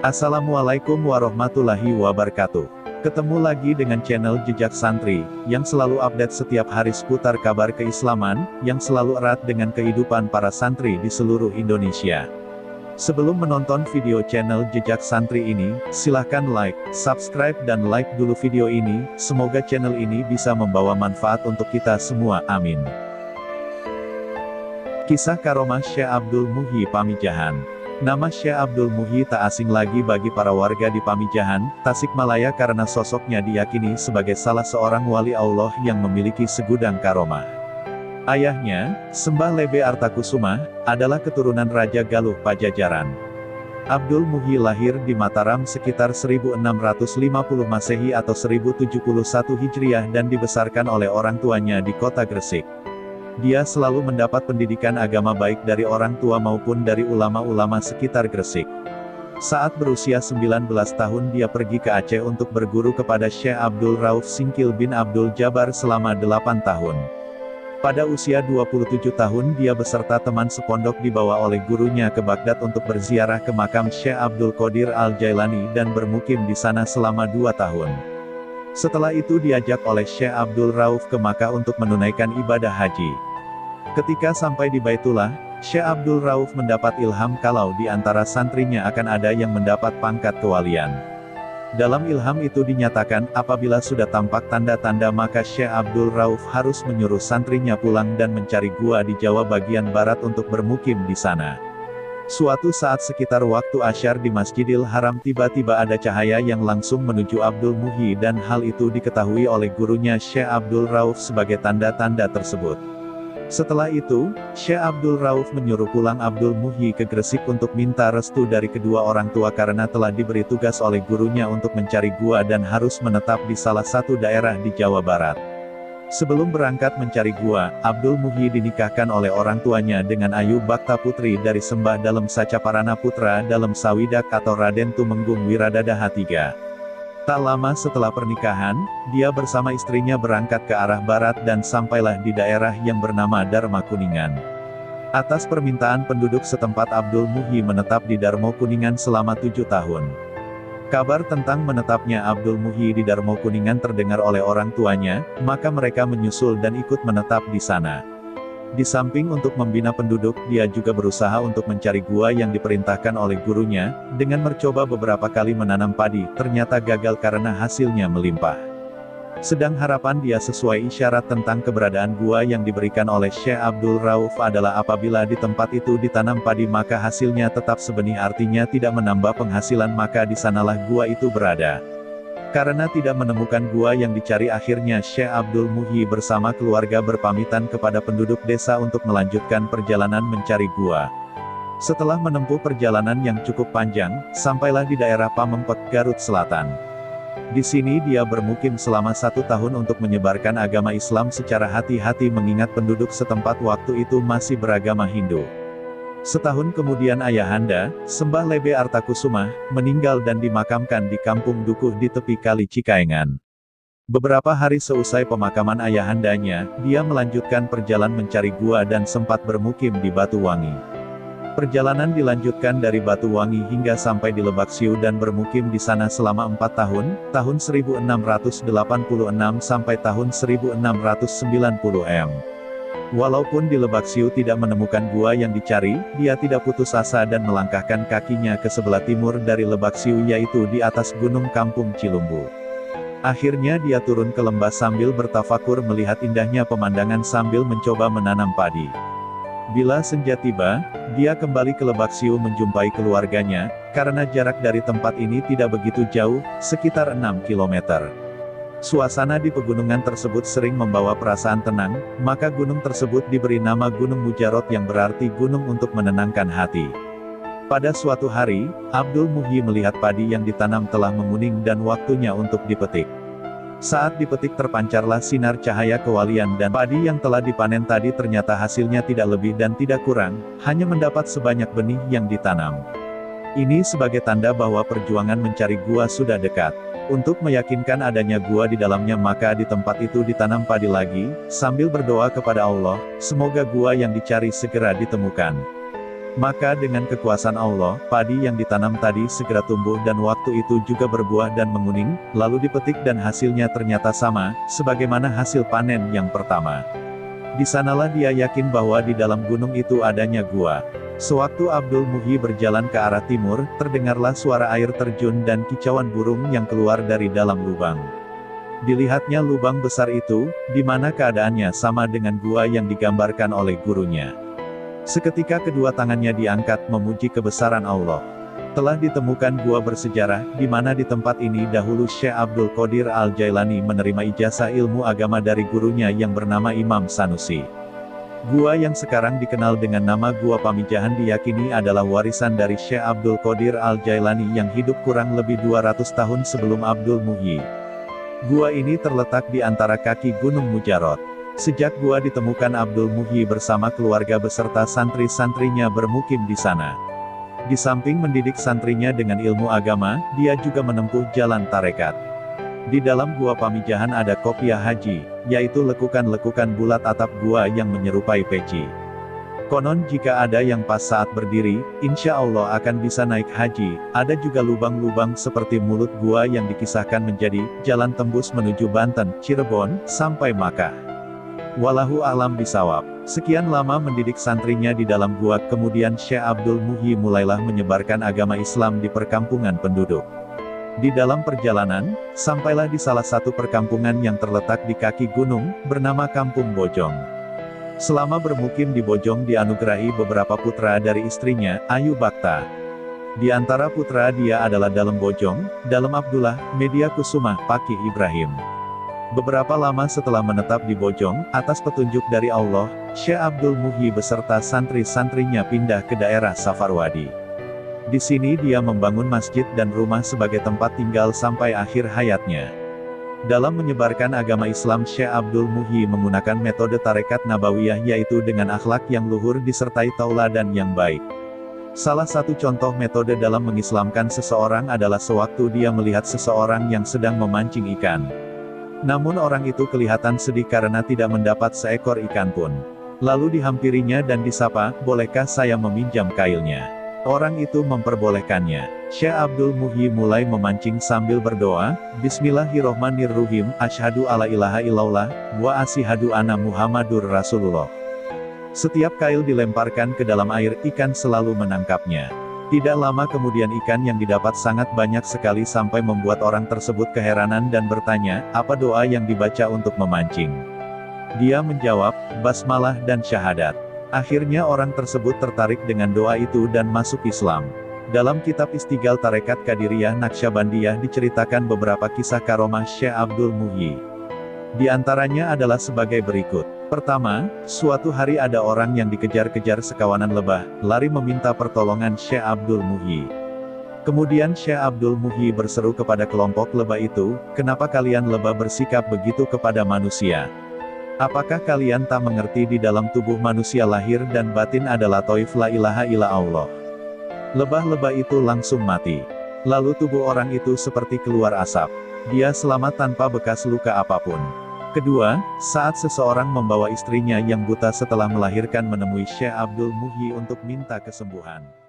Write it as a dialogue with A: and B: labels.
A: Assalamualaikum warahmatullahi wabarakatuh. Ketemu lagi dengan channel Jejak Santri, yang selalu update setiap hari seputar kabar keislaman, yang selalu erat dengan kehidupan para santri di seluruh Indonesia. Sebelum menonton video channel Jejak Santri ini, silahkan like, subscribe dan like dulu video ini, semoga channel ini bisa membawa manfaat untuk kita semua, amin. Kisah Karomah Syekh Abdul Muhyi Pamijahan. Nama Syekh Abdul Muhyi tak asing lagi bagi para warga di Pamijahan, Tasikmalaya karena sosoknya diyakini sebagai salah seorang wali Allah yang memiliki segudang karomah. Ayahnya, Sembah Lebe Artakusuma, adalah keturunan Raja Galuh Pajajaran. Abdul Muhyi lahir di Mataram sekitar 1650 Masehi atau 1071 Hijriah dan dibesarkan oleh orang tuanya di kota Gresik. Dia selalu mendapat pendidikan agama baik dari orang tua maupun dari ulama-ulama sekitar Gresik. Saat berusia 19 tahun dia pergi ke Aceh untuk berguru kepada Syekh Abdul Rauf Singkil bin Abdul Jabar selama 8 tahun. Pada usia 27 tahun dia beserta teman sepondok dibawa oleh gurunya ke Baghdad untuk berziarah ke makam Syekh Abdul Qadir Al-Jailani dan bermukim di sana selama 2 tahun. Setelah itu diajak oleh Syekh Abdul Rauf ke Makkah untuk menunaikan ibadah haji. Ketika sampai di Baitullah, Syekh Abdul Rauf mendapat ilham kalau di antara santrinya akan ada yang mendapat pangkat kewalian. Dalam ilham itu dinyatakan, apabila sudah tampak tanda-tanda maka Syekh Abdul Rauf harus menyuruh santrinya pulang dan mencari gua di Jawa bagian barat untuk bermukim di sana. Suatu saat sekitar waktu asyar di Masjidil Haram tiba-tiba ada cahaya yang langsung menuju Abdul Muhyi dan hal itu diketahui oleh gurunya Syekh Abdul Rauf sebagai tanda-tanda tersebut. Setelah itu, Syekh Abdul Rauf menyuruh pulang Abdul Muhyi ke Gresik untuk minta restu dari kedua orang tua karena telah diberi tugas oleh gurunya untuk mencari gua dan harus menetap di salah satu daerah di Jawa Barat. Sebelum berangkat mencari gua, Abdul Muhyi dinikahkan oleh orang tuanya dengan Ayu Bakta Putri dari Sembah Dalem Sacaparana Putra Dalem Sawidak atau Raden Tumenggung Wiradadaha III. Tak lama setelah pernikahan, dia bersama istrinya berangkat ke arah barat dan sampailah di daerah yang bernama Darma Kuningan. Atas permintaan penduduk setempat Abdul Muhyi menetap di Darmo Kuningan selama 7 tahun. Kabar tentang menetapnya Abdul Muhyi di Darmo Kuningan terdengar oleh orang tuanya, maka mereka menyusul dan ikut menetap di sana. Di samping untuk membina penduduk, dia juga berusaha untuk mencari gua yang diperintahkan oleh gurunya, dengan mencoba beberapa kali menanam padi, ternyata gagal karena hasilnya melimpah. Sedang harapan dia sesuai isyarat tentang keberadaan gua yang diberikan oleh Syekh Abdul Rauf adalah apabila di tempat itu ditanam padi maka hasilnya tetap sebenih artinya tidak menambah penghasilan maka di sanalah gua itu berada. Karena tidak menemukan gua yang dicari akhirnya Syekh Abdul Muhyi bersama keluarga berpamitan kepada penduduk desa untuk melanjutkan perjalanan mencari gua. Setelah menempuh perjalanan yang cukup panjang, sampailah di daerah Pamempek, Garut Selatan. Di sini dia bermukim selama 1 tahun untuk menyebarkan agama Islam secara hati-hati mengingat penduduk setempat waktu itu masih beragama Hindu. Setahun kemudian ayahanda, Sembah Lebe Artakusuma, meninggal dan dimakamkan di kampung Dukuh di tepi Kali Cikaengan. Beberapa hari seusai pemakaman ayahandanya, dia melanjutkan perjalanan mencari gua dan sempat bermukim di Batuwangi. Perjalanan dilanjutkan dari Batuwangi hingga sampai di Lebak Siu dan bermukim di sana selama 4 tahun, tahun 1686 sampai tahun 1690 m. Walaupun di Lebak Siu tidak menemukan gua yang dicari, dia tidak putus asa dan melangkahkan kakinya ke sebelah timur dari Lebak Siu yaitu di atas Gunung Kampung Cilumbu. Akhirnya dia turun ke lembah sambil bertafakur melihat indahnya pemandangan sambil mencoba menanam padi. Bila senja tiba, dia kembali ke Lebak Siu menjumpai keluarganya, karena jarak dari tempat ini tidak begitu jauh, sekitar 6 km. Suasana di pegunungan tersebut sering membawa perasaan tenang, maka gunung tersebut diberi nama Gunung Mujarot yang berarti gunung untuk menenangkan hati. Pada suatu hari, Abdul Muhyi melihat padi yang ditanam telah menguning dan waktunya untuk dipetik. Saat dipetik terpancarlah sinar cahaya kewalian dan padi yang telah dipanen tadi ternyata hasilnya tidak lebih dan tidak kurang, hanya mendapat sebanyak benih yang ditanam. Ini sebagai tanda bahwa perjuangan mencari gua sudah dekat. Untuk meyakinkan adanya gua di dalamnya maka di tempat itu ditanam padi lagi, sambil berdoa kepada Allah, semoga gua yang dicari segera ditemukan. Maka dengan kekuasaan Allah, padi yang ditanam tadi segera tumbuh dan waktu itu juga berbuah dan menguning, lalu dipetik dan hasilnya ternyata sama, sebagaimana hasil panen yang pertama. Di sanalah dia yakin bahwa di dalam gunung itu adanya gua. Sewaktu Abdul Muhyi berjalan ke arah timur, terdengarlah suara air terjun dan kicauan burung yang keluar dari dalam lubang. Dilihatnya lubang besar itu, di mana keadaannya sama dengan gua yang digambarkan oleh gurunya. Seketika kedua tangannya diangkat memuji kebesaran Allah. Telah ditemukan gua bersejarah, di mana di tempat ini dahulu Syekh Abdul Qadir Al-Jailani menerima ijazah ilmu agama dari gurunya yang bernama Imam Sanusi. Gua yang sekarang dikenal dengan nama Gua Pamijahan diyakini adalah warisan dari Syekh Abdul Qadir Al-Jailani yang hidup kurang lebih 200 tahun sebelum Abdul Muhyi. Gua ini terletak di antara kaki Gunung Mujarot. Sejak gua ditemukan, Abdul Muhyi bersama keluarga beserta santri-santrinya bermukim di sana. Di samping mendidik santrinya dengan ilmu agama, dia juga menempuh jalan tarekat. Di dalam Gua Pamijahan ada kopiah haji, yaitu lekukan-lekukan bulat atap gua yang menyerupai peci. Konon jika ada yang pas saat berdiri, insya Allah akan bisa naik haji. Ada juga lubang-lubang seperti mulut gua yang dikisahkan menjadi jalan tembus menuju Banten, Cirebon, sampai Makkah. Wallahu a'lam bishawab. Sekian lama mendidik santrinya di dalam gua, kemudian Syekh Abdul Muhyi mulailah menyebarkan agama Islam di perkampungan penduduk. Di dalam perjalanan, sampailah di salah satu perkampungan yang terletak di kaki gunung, bernama Kampung Bojong. Selama bermukim di Bojong dianugerahi beberapa putra dari istrinya, Ayu Bakta. Di antara putra dia adalah Dalem Bojong, Dalem Abdullah, Media Kusuma, Paki Ibrahim. Beberapa lama setelah menetap di Bojong, atas petunjuk dari Allah, Syekh Abdul Muhyi beserta santri-santrinya pindah ke daerah Safarwadi. Di sini dia membangun masjid dan rumah sebagai tempat tinggal sampai akhir hayatnya. Dalam menyebarkan agama Islam, Syekh Abdul Muhyi menggunakan metode tarekat nabawiyah, yaitu dengan akhlak yang luhur disertai tauladan yang baik. Salah satu contoh metode dalam mengislamkan seseorang adalah sewaktu dia melihat seseorang yang sedang memancing ikan. Namun orang itu kelihatan sedih karena tidak mendapat seekor ikan pun. Lalu dihampirinya dan disapa, "Bolehkah saya meminjam kailnya?" Orang itu memperbolehkannya. Syekh Abdul Muhyi mulai memancing sambil berdoa, "Bismillahirrohmanirrohim, asyhadu alla ilaha illallah, wa asyhadu anna Muhammadur Rasulullah." Setiap kail dilemparkan ke dalam air, ikan selalu menangkapnya. Tidak lama kemudian ikan yang didapat sangat banyak sekali sampai membuat orang tersebut keheranan dan bertanya, apa doa yang dibaca untuk memancing? Dia menjawab, basmalah dan syahadat. Akhirnya orang tersebut tertarik dengan doa itu dan masuk Islam. Dalam kitab Istighal Tarekat Qadiriyah Naqsyabandiyah diceritakan beberapa kisah karomah Syekh Abdul Muhyi. Di antaranya adalah sebagai berikut. Pertama, suatu hari ada orang yang dikejar-kejar sekawanan lebah, lari meminta pertolongan Syekh Abdul Muhyi. Kemudian Syekh Abdul Muhyi berseru kepada kelompok lebah itu, "Kenapa kalian lebah bersikap begitu kepada manusia? Apakah kalian tak mengerti di dalam tubuh manusia lahir dan batin adalah Thauf la ilaha illa Allah?" Lebah-lebah itu langsung mati. Lalu tubuh orang itu seperti keluar asap. Dia selamat tanpa bekas luka apapun. Kedua, saat seseorang membawa istrinya yang buta setelah melahirkan menemui Syekh Abdul Muhyi untuk minta kesembuhan.